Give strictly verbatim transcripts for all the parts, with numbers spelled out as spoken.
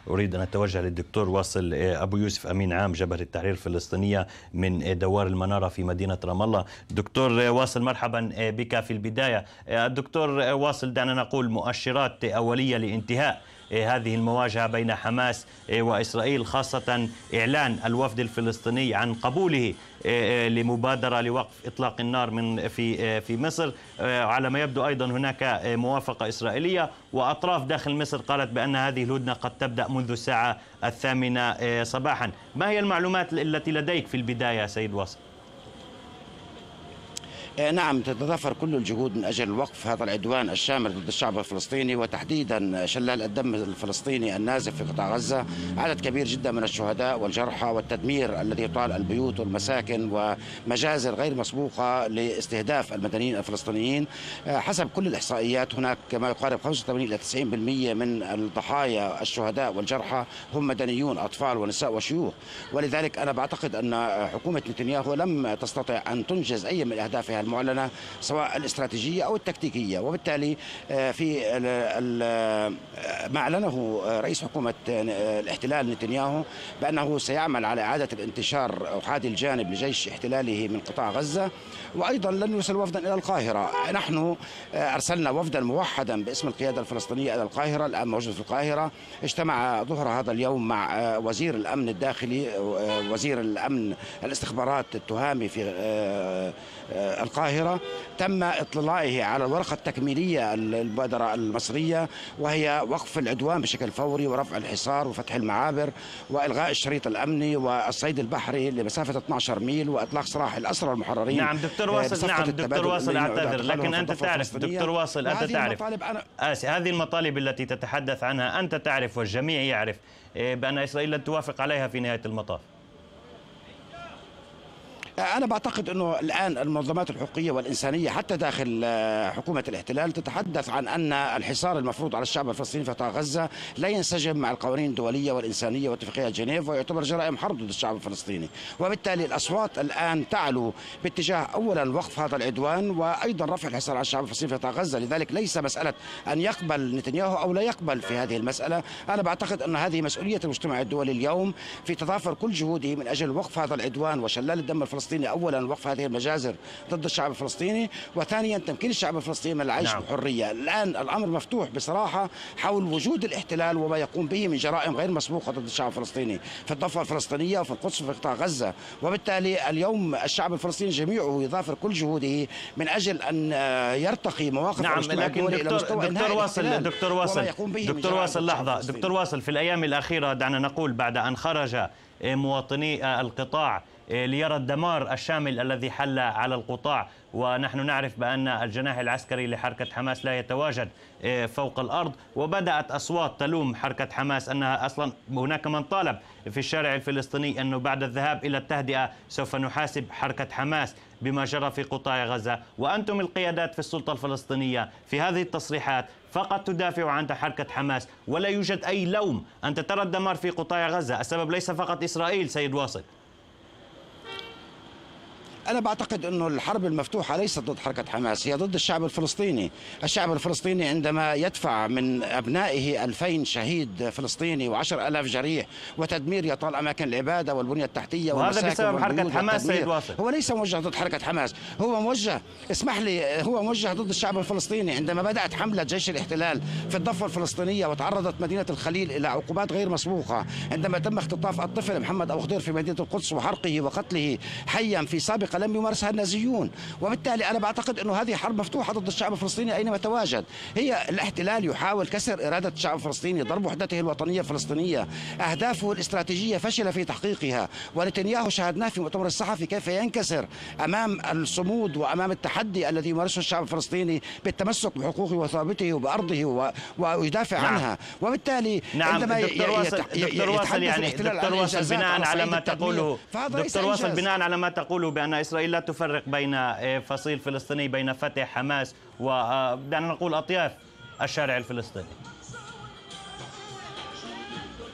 أريد أن أتوجه للدكتور واصل أبو يوسف، أمين عام جبهة التحرير الفلسطينية من دوار المنارة في مدينة رام الله. دكتور واصل، مرحبا بك. في البداية الدكتور واصل، دعنا نقول مؤشرات أولية لانتهاء هذه المواجهة بين حماس وإسرائيل، خاصة إعلان الوفد الفلسطيني عن قبوله لمبادرة لوقف إطلاق النار من في في مصر. على ما يبدو أيضا هناك موافقة إسرائيلية، وأطراف داخل مصر قالت بأن هذه الهدنة قد تبدأ منذ الساعة الثامنة صباحا. ما هي المعلومات التي لديك في البداية سيد واصل؟ نعم، تتضافر كل الجهود من أجل وقف هذا العدوان الشامل ضد الشعب الفلسطيني، وتحديدا شلال الدم الفلسطيني النازف في قطاع غزة. عدد كبير جدا من الشهداء والجرحى والتدمير الذي يطال البيوت والمساكن ومجازر غير مسبوقة لاستهداف المدنيين الفلسطينيين. حسب كل الإحصائيات هناك ما يقارب خمسة وثمانين إلى تسعين بالمئة من الضحايا الشهداء والجرحى هم مدنيون، أطفال ونساء وشيوخ. ولذلك أنا بعتقد أن حكومة نتنياهو لم تستطع أن تنجز أي من أهدافها المعلنة سواء الاستراتيجية أو التكتيكية. وبالتالي في ما أعلنه رئيس حكومة الاحتلال نتنياهو بأنه سيعمل على إعادة الانتشار أحادي الجانب لجيش احتلاله من قطاع غزة، وأيضا لن يرسل وفدا إلى القاهرة. نحن أرسلنا وفدا موحدا باسم القيادة الفلسطينية إلى القاهرة، الآن موجود في القاهرة. اجتمع ظهر هذا اليوم مع وزير الأمن الداخلي، وزير الأمن الاستخبارات التهامي في القاهرة. تم اطلاعه على الورقة التكميلية المبادرة المصرية، وهي وقف العدوان بشكل فوري ورفع الحصار وفتح المعابر وإلغاء الشريط الأمني والصيد البحري لمسافة اثني عشر ميل وإطلاق سراح الأسرى المحررين. نعم دكتور واصل، نعم دكتور واصل أعتذر، لكن أنت تعرف دكتور واصل، أنت تعرف هذه المطالب التي تتحدث عنها، أنت تعرف والجميع يعرف بأن إسرائيل لن توافق عليها في نهاية المطاف. أنا بعتقد أنه الآن المنظمات الحقوقية والإنسانية حتى داخل حكومة الاحتلال تتحدث عن أن الحصار المفروض على الشعب الفلسطيني في قطاع غزة لا ينسجم مع القوانين الدولية والإنسانية واتفاقية جنيف، ويعتبر جرائم حرب ضد الشعب الفلسطيني. وبالتالي الأصوات الآن تعلو باتجاه أولا وقف هذا العدوان، وأيضا رفع الحصار على الشعب الفلسطيني في قطاع غزة. لذلك ليس مسألة أن يقبل نتنياهو أو لا يقبل في هذه المسألة. أنا بعتقد أن هذه مسؤولية المجتمع الدولي اليوم في تضافر كل جهوده من أجل وقف هذا العدوان وشلال الدم الفلسطيني. أولا وقف هذه المجازر ضد الشعب الفلسطيني، وثانيا تمكين الشعب الفلسطيني من العيش نعم. بحرية. الآن الأمر مفتوح بصراحة حول وجود الاحتلال وما يقوم به من جرائم غير مسبوقة ضد الشعب الفلسطيني في الضفة الفلسطينية وفي القدس وفي قطاع غزة. وبالتالي اليوم الشعب الفلسطيني جميعه يضافر كل جهوده من أجل أن يرتقي مواقف نعم. المجتمع الدولي إلى مستوى دكتور واصل دكتور واصل دكتور واصل لحظة دكتور واصل، في الأيام الأخيرة دعنا نقول بعد أن خرج مواطني القطاع ليرى الدمار الشامل الذي حل على القطاع، ونحن نعرف بأن الجناح العسكري لحركة حماس لا يتواجد فوق الأرض، وبدأت أصوات تلوم حركة حماس أنها أصلا هناك من طالب في الشارع الفلسطيني أنه بعد الذهاب إلى التهدئة سوف نحاسب حركة حماس بما جرى في قطاع غزة. وأنتم القيادات في السلطة الفلسطينية في هذه التصريحات فقط تدافعوا عن حركة حماس، ولا يوجد أي لوم. أنت ترى الدمار في قطاع غزة، السبب ليس فقط إسرائيل سيد واصل. أنا بعتقد أنه الحرب المفتوحة ليست ضد حركة حماس، هي ضد الشعب الفلسطيني. الشعب الفلسطيني عندما يدفع من أبنائه ألفين شهيد فلسطيني وعشر ألاف جريح وتدمير يطال أماكن العبادة والبنية التحتية وهذا بسبب حركة حماس سيد واصل. هو ليس موجه ضد حركة حماس، هو موجه اسمح لي هو موجه ضد الشعب الفلسطيني. عندما بدأت حملة جيش الاحتلال في الضفة الفلسطينية وتعرضت مدينة الخليل إلى عقوبات غير مسبوقة، عندما تم اختطاف الطفل محمد أبو خضير في مدينة القدس وحرقه وقتله حيا في سابقة لم يمارسها النازيون. وبالتالي أنا بعتقد أنه هذه حرب مفتوحة ضد الشعب الفلسطيني أينما تواجد. هي الاحتلال يحاول كسر إرادة الشعب الفلسطيني، ضرب وحدته الوطنية الفلسطينية. أهدافه الاستراتيجية فشل في تحقيقها، ونتنياهو شاهدناه في مؤتمر الصحفي كيف ينكسر أمام الصمود وأمام التحدي الذي يمارسه الشعب الفلسطيني بالتمسك بحقوقه وثوابته وبأرضه ويدافع نعم. عنها. وبالتالي نعم. عندما دكتور واصل دكتور واصل يعني دكتور واصل بناء على ما تقوله دكتور واصل بناء على ما تقوله بأن إسرائيل لا تفرق بين فصيل فلسطيني بين فتح حماس ودعنا نقول أطياف الشارع الفلسطيني.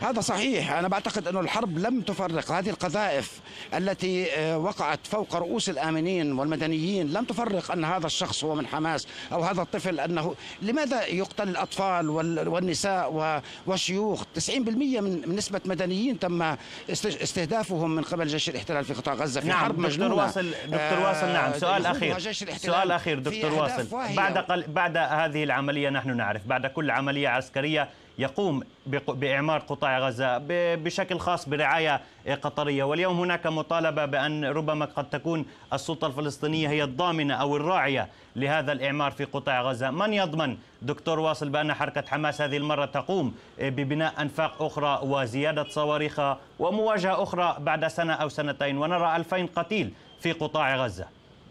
هذا صحيح. أنا بعتقد أن الحرب لم تفرق. هذه القذائف التي وقعت فوق رؤوس الآمنين والمدنيين لم تفرق أن هذا الشخص هو من حماس أو هذا الطفل أنه. لماذا يقتل الأطفال والنساء والشيوخ؟ تسعين بالمئة من نسبة مدنيين تم استهدافهم من قبل جيش الاحتلال في قطاع غزة في نعم حرب مجنونة. دكتور واصل دكتور واصل نعم سؤال أخير سؤال أخير دكتور واصل. بعد قل... بعد هذه العملية نحن نعرف بعد كل عملية عسكرية يقوم بإعمار قطاع غزة بشكل خاص برعاية قطرية، واليوم هناك مطالبة بأن ربما قد تكون السلطة الفلسطينية هي الضامنة أو الراعية لهذا الإعمار في قطاع غزة. من يضمن دكتور واصل بأن حركة حماس هذه المرة تقوم ببناء أنفاق أخرى وزيادة صواريخها ومواجهة أخرى بعد سنة أو سنتين ونرى ألفين قتيل في قطاع غزة؟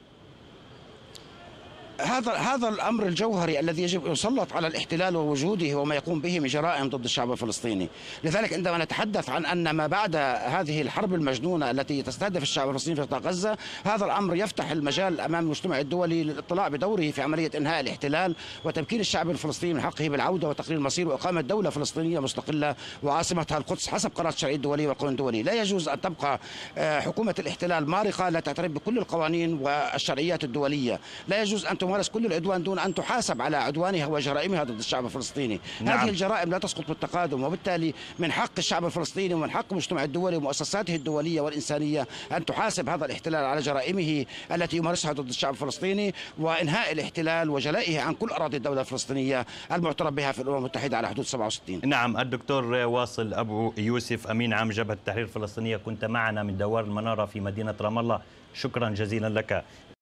هذا هذا الامر الجوهري الذي يجب ان يسلط على الاحتلال ووجوده وما يقوم به من جرائم ضد الشعب الفلسطيني. لذلك عندما نتحدث عن ان ما بعد هذه الحرب المجنونه التي تستهدف الشعب الفلسطيني في قطاع غزه، هذا الامر يفتح المجال امام المجتمع الدولي للاطلاع بدوره في عمليه انهاء الاحتلال وتمكين الشعب الفلسطيني من حقه بالعوده وتقرير المصير واقامه دوله فلسطينيه مستقله وعاصمتها القدس حسب قرارات الشرعيه الدوليه والقانون الدولي. لا يجوز ان تبقى حكومه الاحتلال مارقه لا تعترف بكل القوانين والشرعيات الدوليه. لا يجوز ان تمارس كل العدوان دون أن تحاسب على عدوانها وجرائمها ضد الشعب الفلسطيني. نعم. هذه الجرائم لا تسقط بالتقادم، وبالتالي من حق الشعب الفلسطيني ومن حق المجتمع الدولي ومؤسساته الدولية والإنسانية أن تحاسب هذا الاحتلال على جرائمه التي يمارسها ضد الشعب الفلسطيني وإنهاء الاحتلال وجلائه عن كل أراضي الدولة الفلسطينية المعترف بها في الأمم المتحدة على حدود سبعة وستين. نعم. الدكتور واصل أبو يوسف أمين عام جبهة التحرير الفلسطينية كنت معنا من دوار المنارة في مدينة رام الله، شكرا جزيلا لك.